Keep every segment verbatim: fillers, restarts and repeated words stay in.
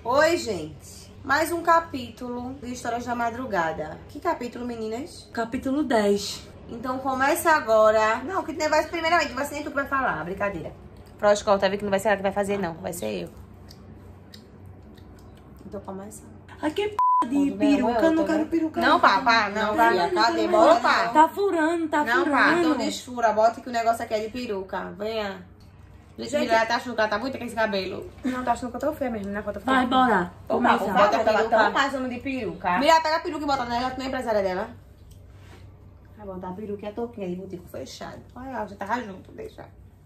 Oi, gente. Mais um capítulo de Histórias da Madrugada. Que capítulo, meninas? Capítulo dez. Então começa agora. Não, que vai primeiramente, vai ser nem tu que vai falar, brincadeira. Froscol, tá vendo que não vai ser ela que vai fazer, não. Vai ser eu. Então começa. Ai, que p de peruca, eu não quero peruca. Não, pá, pá, não, vai. Cadê? Bota, pá. Tá furando, tá não, furando. Não, pá, então desfura. Bota que o negócio aqui é de peruca. Venha. Gente, ela tá achando que ela tá muito com esse cabelo. Não, tá achando que eu tô feia mesmo, né? Eu tô feia. Vai, bora. Começa. Começa. Bota a peruca. Tão passando de peruca. Mira, pega a peruca e bota nela, tu não é empresária dela. Vai botar a peruca e a touquinha de botico fechado. Olha, ela já tava junto, deixa.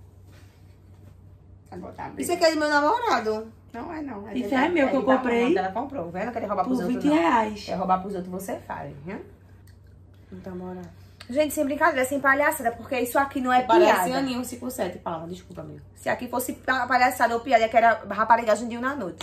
Vai botar a peruca. Isso aqui é do meu namorado. Não é, não. É Isso é meu que eu comprei. Ela comprou, vendo? Não quer roubar pros Por outros, vinte não. reais. Quer roubar pros outros, você fale, viu? Então, bora. Gente, sem brincadeira, sem palhaçada, porque isso aqui não é Parece piada. aninho cinco por sete, palma, desculpa, amigo. Se aqui fosse palhaçada ou piada, que era raparigagem de um na noite.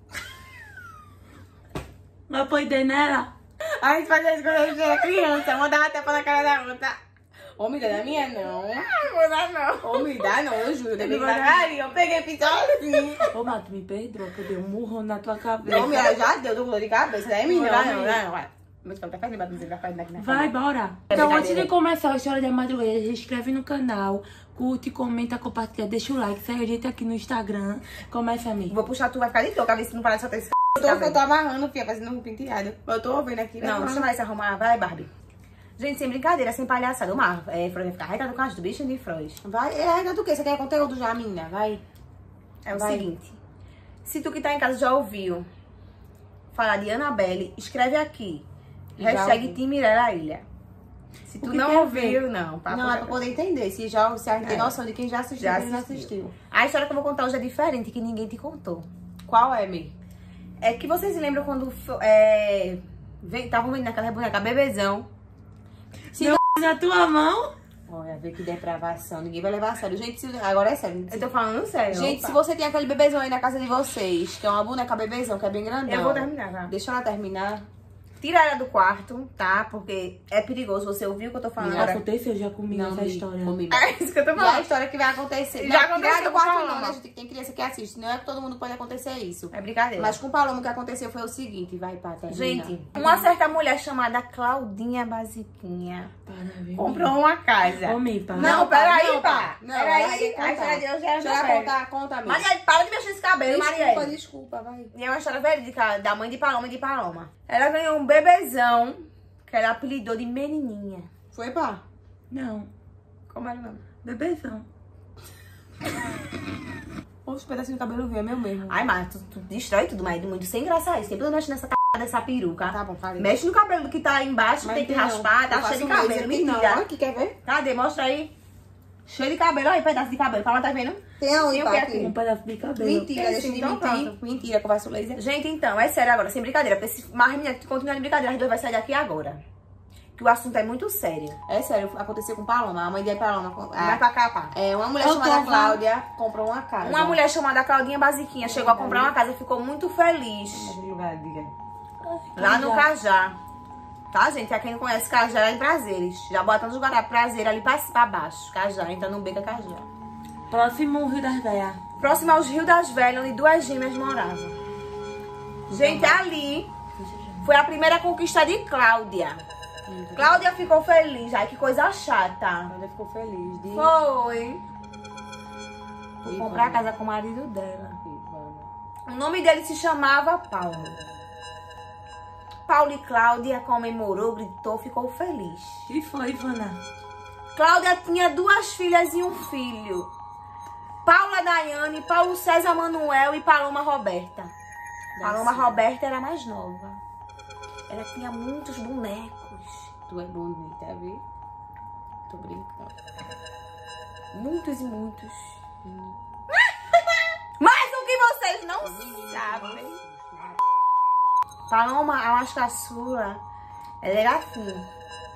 Mas foi ideia nela? A gente fazia isso quando a gente era criança, mandava até pra cara da outra. Ô, me dá na minha, não. Não vou dar, não. Ô, me dá, não, eu juro. Eu, eu peguei pistolinha. Ô, Mato, me perdoa, que eu dei um murro na tua cabeça. Não, minha, já deu dor de cabeça. Daí, menina, não, não, não, vai. Mas tá fazendo bater no vai na Vai, bora. Então, antes de começar a História da Madrugada, se inscreve no canal, curte, comenta, compartilha, deixa o like, segue a gente aqui no Instagram. Começa, amigo. Vou puxar tu, vai ficar de toca, ver se não parece só ter esse c... Eu tô, eu tô amarrando, filha, fazendo um penteado. Eu tô ouvindo aqui. Não, deixa eu mais arrumar. Vai, Barbie. Gente, sem brincadeira, sem palhaçada. O Mar, é, Froz vai ficar retado com as do bicho de Froz. Vai, é retado o quê? Você quer conteúdo já, menina? Vai. É o vai. seguinte. Se tu que tá em casa já ouviu falar de Annabelle, escreve aqui. Hashtag Team Mirella Ilha. Se tu não ouviu, não. Pra não, é pra poder entender. Se, já, se a gente tem noção de quem já assistiu, já assistiu. assistiu. A história que eu vou contar hoje é diferente, que ninguém te contou. Qual é, Mi? É que vocês se lembram quando é, estavam vendo naquela boneca bebezão. Se não... Na tua mão? Olha, vê que depravação. Ninguém vai levar a sério. Gente, se... agora é sério. Eu tô falando sério. Gente, opa. Se você tem aquele bebezão aí na casa de vocês, que é uma boneca bebezão, que é bem grandão. Eu vou terminar, tá? Deixa ela terminar. Tira ela do quarto, tá? Porque é perigoso. Você ouviu o que eu tô falando? Já aconteceu já comigo não, essa me, história. Comigo. É isso que eu tô falando. E a história que vai acontecer. Já não, aconteceu do quarto não, né? A gente tem criança que assiste. Não é que todo mundo pode acontecer isso. É brincadeira. Mas com o Paloma o que aconteceu foi o seguinte. Vai, pá, termina. Gente, uma certa mulher chamada Claudinha Basiquinha comprou uma casa. Ô, Mi, pá. Não, não, peraí, pá. Não, peraí. A história de hoje era Deixa ela contar, conta, amiga. Marielle, para de mexer esse cabelo, Marielle. Desculpa, desculpa, vai. E é uma história verídica da mãe de Paloma e de Paloma. Ela ganhou um bebezão que ela apelidou de menininha. Foi, pá? Não. Como era o nome? Bebezão. Os pedacinhos de cabelo viu, é meu mesmo. Ai, mas tu, tu destrói tudo, mas muito sem graça isso. Sempre tu mexe nessa c... dessa peruca. Tá bom, falei. Mexe no cabelo que tá aí embaixo, mas tem que raspar, tá cheio de cabelo. Mentira. Olha aqui, quer ver? Cadê? Mostra aí. Cheio de cabelo, olha aí, pedaço de cabelo. Fala, tá vendo? Tem aonde, pá, aqui? Um pedaço de cabelo. Mentira, deixa de mentir. Mentira, conversa o laser. Gente, então, é sério agora, sem brincadeira. Porque se mais menina continuar de brincadeira, as duas vai sair daqui agora. Que o assunto é muito sério. É sério, aconteceu com Paloma. A mãe de Paloma. Vai pra cá, pá. É, uma mulher chamada Cláudia comprou uma casa. Uma mulher chamada Claudinha Basiquinha chegou a comprar uma casa e ficou muito feliz. Lá no Cajá. Tá, gente? Pra quem não conhece, Cajá é em Prazeres. Já botando os guarda prazer ali pra, pra baixo. Cajá, então não beca Cajá. Próximo ao Rio das Velhas. Próximo aos Rio das Velhas, onde duas gêmeas moravam. Gente, ali foi a primeira conquista de Cláudia. Cláudia ficou feliz. Ai, que coisa chata. Cláudia ficou feliz. De... Foi. Foi comprar a casa com o marido dela. O nome dele se chamava Paulo. Paulo e Cláudia comemorou, gritou, ficou feliz. Que foi, Ivana? Cláudia tinha duas filhas e um filho. Paula Daiane, Paulo César Manuel e Paloma Roberta. Paloma Roberta era mais nova. Ela tinha muitos bonecos. Tu é bonita, viu? Tô brincando. Muitos e muitos. Hum. Mais do que vocês não sabem. Paloma, a mais caçula, ela era assim.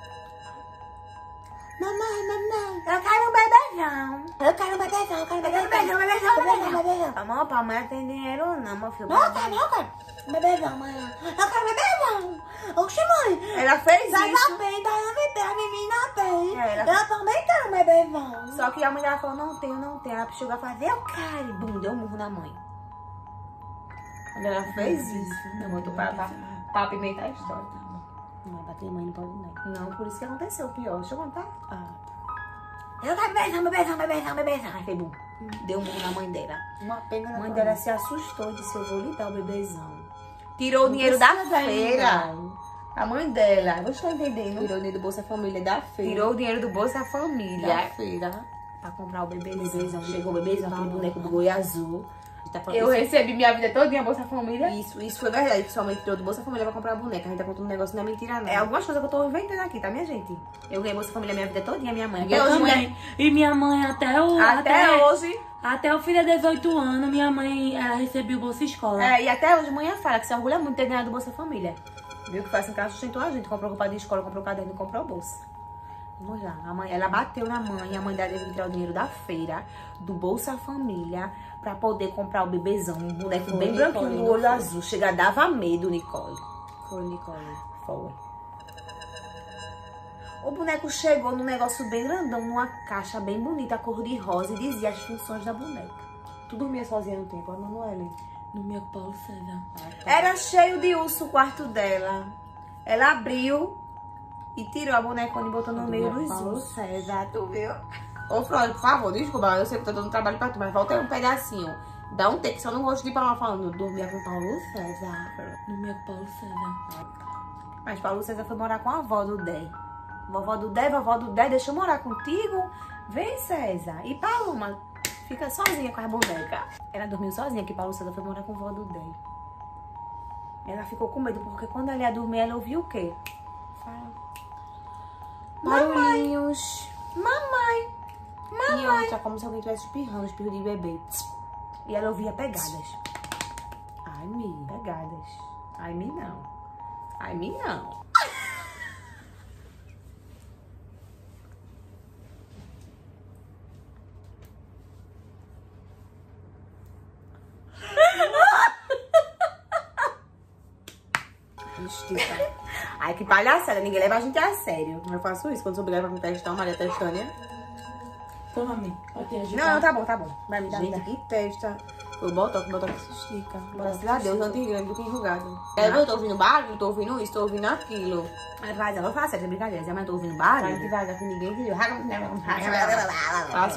Mamãe, mamãe. Eu quero um bebezão. Eu quero um bebezão, eu quero um bebezão. Bebezão, bebezão, bebezão, bebezão. Paloma, palma, não tem dinheiro não, meu filho. Não, cara, não, cara. Bebezão, mãe. Eu quero bebezão. Oxi, mãe. Ela fez Sai isso. da peita, eu me tenho, a menina tem. É, ela... Eu também quero um bebezão. Só que a mãe dela falou, não tenho, não tenho. Ela chegou a fazer, eu quero. E bum, deu um murro na mãe. Quando ela fez isso, não botou pra, pra, pra apimentar a história. Não vai bater mãe, não pode não. Não, por isso que aconteceu o pior. Deixa eu contar. Ah. Eu quero bebezão, bebezão, bebezão, bebezão. Aí foi bom. Deu um burro na mãe dela. Uma pena. A mãe dela se assustou e disse, eu vou lhe dar o bebezão. Tirou o dinheiro da feira. A mãe dela, você tá entendendo? Tirou o dinheiro do Bolsa Família da feira. Tirou o dinheiro do Bolsa Família. Da feira. Pra comprar o bebezão. Chegou o bebezão, aquele boneco do Goi azul. Eu recebi minha vida toda em Bolsa Família. Isso, isso foi verdade. Principalmente tirou do Bolsa Família pra comprar a boneca. A gente tá contando um negócio, não é mentira, não. É algumas coisas que eu tô inventando aqui, tá, minha gente? Eu ganhei Bolsa Família minha vida toda, minha mãe. Até hoje, mãe. E minha mãe até o... Até, até hoje. Até o filho de dezoito anos, minha mãe, ela recebeu Bolsa Escola. É, e até hoje, mãe fala que se orgulha muito de ter ganhado Bolsa Família. Viu que foi assim que ela sustentou a gente. Comprou roupa de escola, comprou caderno, comprou bolsa. Vamos lá. A mãe, ela bateu na mãe, a mãe dela teve que tirar o dinheiro da feira, do Bolsa Família, pra poder comprar o bebezão. Um boneco foi, bem Nicole, branquinho, do olho foi. azul. Chega, dava medo, Nicole. Foi, Nicole. Foi. O boneco chegou num negócio bem grandão, numa caixa bem bonita, cor de rosa, e dizia as funções da boneca. Tu dormia sozinha no tempo, Emanuele? Dormia com o Paulo César. Ah, tá. Era cheio de urso o quarto dela. Ela abriu e tirou a bonecona e botou no meio dos ursos. César, tu viu? Ô, Flávio, por favor, desculpa, eu sei que tô dando trabalho pra tu, mas volta aí um pedacinho. Dá um take, só não gosto de falar falando. Dormia com Paulo César. Dormia com Paulo César. Mas Paulo César foi morar com a avó do Dé. Vovó do Dé, vovó do Dé, deixa eu morar contigo. Vem, César. E Paloma fica sozinha com a boneca. Ela dormiu sozinha, que Paulo César foi morar com a vovó do Dé. Ela ficou com medo, porque quando ela ia dormir, ela ouviu o quê? Fala. Barulhinhos. Mamãe. Mamãe. E outra, como se alguém estivesse espirrando, espirro de bebê. E ela ouvia pegadas. Ai, Mi, pegadas. Ai, Mi, não. Ai, Mi, não. Ai, que palhaçada, ninguém leva a gente a sério. Eu faço isso quando sou obrigada pra me testar, Maria testando. Toma, mãe. Não, tá bom, tá bom. Vai me dar. Gente, que testa. Eu boto, eu boto que se estica. Graças a Deus, antes grande do que enrugado. Aí eu tô ouvindo barulho, tô ouvindo isso, tô ouvindo aquilo. Aí vai, ela faz essa brincadeira. Se a mãe tô ouvindo barulho. Vai devagar que ninguém viu. Faço.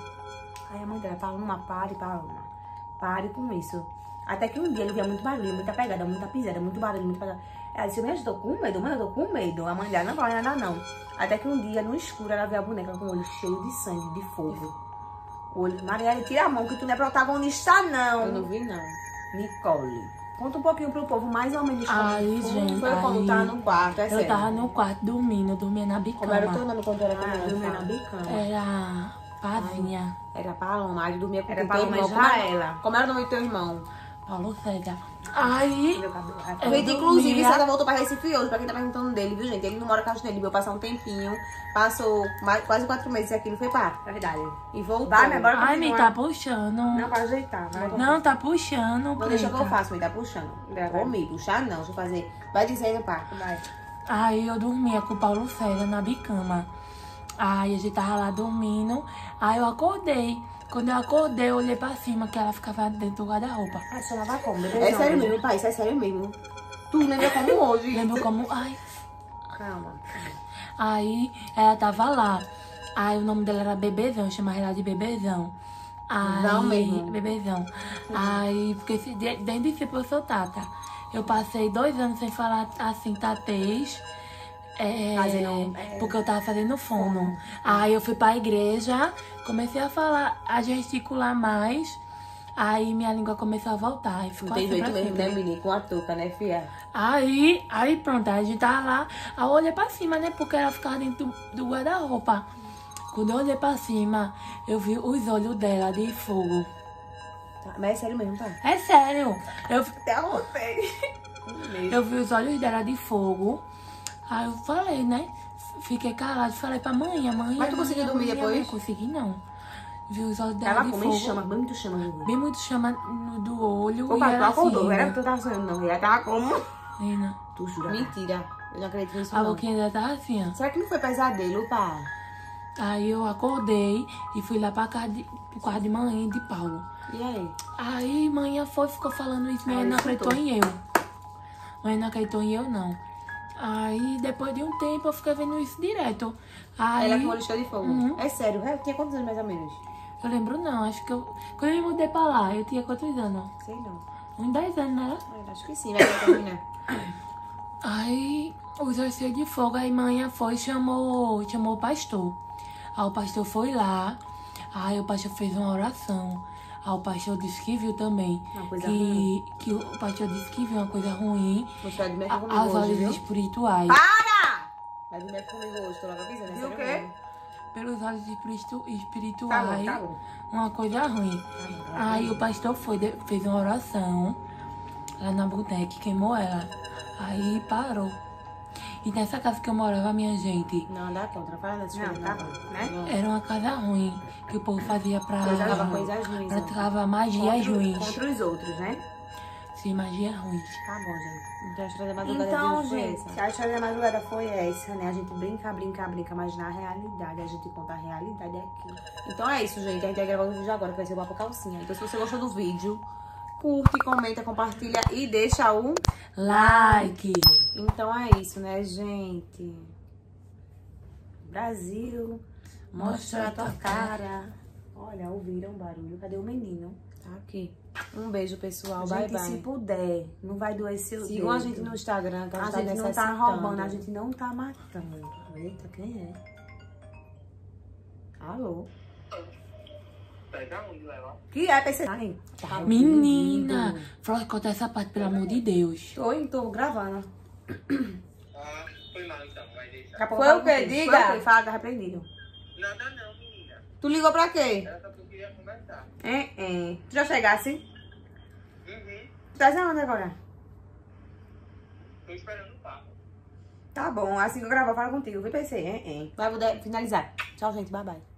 Aí a mãe dela, Paloma, pare, Paloma. Pare com isso. Até que um dia ele via muito barulho, muita pegada, muita pisada, muito barulho, muito pegada. Ela disse, mãe, eu tô com medo, mãe, eu tô com medo. A mãe dela não fala nada, não. Até que um dia, no escuro, ela vê a boneca com o olho cheio de sangue, de fogo. O olho, Marielle, tira a mão, que tu não é protagonista, não. Eu não vi, não. Nicole. Conta um pouquinho pro povo, mais ou menos. Ai, como gente. Foi quando aí, tava no quarto, é eu sério. tava no quarto dormindo, eu dormia na bicama. Como era o teu nome quando era Ah, criança? dormia na bicama. Era Pavinha. Era Paloma, aí dormia com Era teu Paloma irmão. Israela. Como era o nome do teu irmão? Paulo César. Aí, Meu cabelo. eu Gente, inclusive, dormia- César voltou pra Recife hoje, pra quem tá perguntando dele, viu, gente? Ele não mora com a gente, ele veio passar um tempinho, passou mais, quase quatro meses aqui, não foi, pá? É verdade. E voltou. Vai, mas bora Ai, me continuar. tá puxando. Não, pra ajeitar, vai. Não, tá puxando, Não deixa que eu preta. faço, me tá puxando. Vai, vai. Comigo, puxar não, deixa eu fazer. Vai dizendo, pá. Vai. Aí eu dormia com o Paulo César na bicama. Aí a gente tava lá dormindo. Aí eu acordei. Quando eu acordei, eu olhei pra cima, que ela ficava dentro do guarda-roupa. Ah, chamava como? É Bebezão, sério né? mesmo, pai, isso é sério mesmo. Tu lembra como hoje? Lembro como... Ai. Calma. Aí ela tava lá. Aí o nome dela era Bebezão, eu chamava ela de Bebezão. Aí, Não mesmo. Bebezão. Aí, porque se- de- desde sempre eu sou Tata. Eu passei dois anos sem falar assim, tatês. É, Fazendo, é, porque eu tava fazendo fono. Aí eu fui pra igreja, comecei a falar, a gesticular mais. Aí minha língua começou a voltar. Aí Não ficou tem assim jeito pra mesmo, sempre. né, menino? Com a touca, né, fia? Aí, aí pronto, aí a gente tava lá, aí eu olhei pra cima, né, porque ela ficava dentro do, do guarda-roupa. Quando eu olhei pra cima, eu vi os olhos dela de fogo. Tá, mas é sério mesmo, tá? É sério, eu, Até arrotei. eu vi os olhos dela de fogo. Aí eu falei, né, fiquei calada, falei pra mãe, a mãe... Mas tu a conseguiu mãe, a dormir mãe, depois? Não consegui, não. Vi os olhos dela Ela de come fogo. chama, bem muito chama. Né? Bem muito chama no, do olho. Ô, e pai, tu ela acordou, assim, não era que tu tava sonhando, não. Ela tava como? Menina, Tu jura? Mentira. Eu não acredito nisso, a não. boquinha dela tava assim, ó. Será que não foi pesadelo, pá? Aí eu acordei e fui lá pra casa de, pro quarto de mãe de Paulo. E aí? Aí, manhã foi, ficou falando isso, mas não acreditou em eu. Mas não acreditou em eu, não. Aí, depois de um tempo, eu fiquei vendo isso direto. Aí... Ela com o olho cheio de fogo. Uhum. É sério, é? Tinha quantos anos mais ou menos? Eu lembro não, acho que eu... Quando eu me mudei pra lá, eu tinha quantos anos? Sei não. Uns dez anos, né? Eu acho que sim, vai terminar. Aí, os olhos cheios de fogo, aí manhã foi e chamou, chamou o pastor. Aí o pastor foi lá, aí o pastor fez uma oração. Aí o pastor disse que viu também. Uma coisa que, ruim. que o pastor disse que viu uma coisa ruim. Você vai dormir comigo aos hoje, olhos viu? espirituais. Para! Vai dormir comigo hoje, tô logo avisando. Viu é o sério quê? mesmo. Pelos olhos espiritu- Tá espirituais, bom, tá bom. uma coisa ruim. Tá bom. Aí o pastor foi, de- fez uma oração lá na boneca, queimou ela. Aí parou. E nessa casa que eu morava, minha gente, Não, dá contra, não fala dessas Não, coisas. tá não. bom, né? Não. era uma casa ruim que o povo fazia pra... Praticava coisas ruins. ó. Praticava magias Contra, ruins. contra os outros, né? Sim, magias ruins. Tá bom, gente. Então a história da madrugada Então, de hoje foi gente, essa. a história da madrugada foi essa, né? A gente brinca, brinca, brinca, mas na realidade, a gente conta a realidade aqui. Então é isso, gente. A gente vai gravar um vídeo agora, que vai ser o Papo Calcinha. Então se você gostou do vídeo, curte, comenta, compartilha e deixa um... Like! Então é isso, né, gente? Brasil, mostra a tua cara. Olha, ouviram o barulho. Cadê o menino? Tá aqui. Um beijo, pessoal. Gente, Bye, bye. se puder, não vai doer seu dedo. Sigam a gente no Instagram, que a A gente tá gente não tá necessitando. roubando, a gente não tá matando. Eita, quem é? Alô? Que é, pensei? Tá Menina! ouvindo? Flor, conta essa parte, pelo amor de Deus. Tô, tô gravando. Ah, foi mal então, vai deixar. Daqui a pouco Foi eu o quê? falo contigo. Diga. Foi o quê? Fala, tá arrependido. Nada não, menina. Tu ligou pra quê? Era só que eu queria conversar. É, é. Tu já chegasse? Uhum. Tu tá onde agora? Tô esperando o papo. Tá bom, assim que eu gravar, eu falo contigo. Eu pensei, é, é. Vai, vou dar- finalizar. Tchau, gente. Bye, bye.